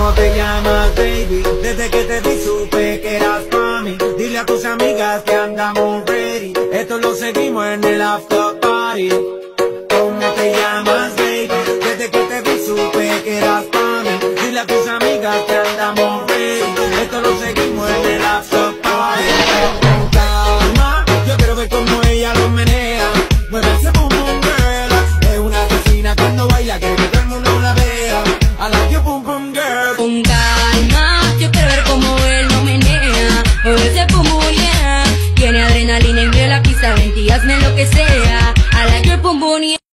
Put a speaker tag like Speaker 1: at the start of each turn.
Speaker 1: ¿Cómo te llamas, baby? Desde que te vi supe que eras pa' mí. Dile a tus amigas que andamos ready. Esto lo seguimos en el after party. ¿Cómo te llamas?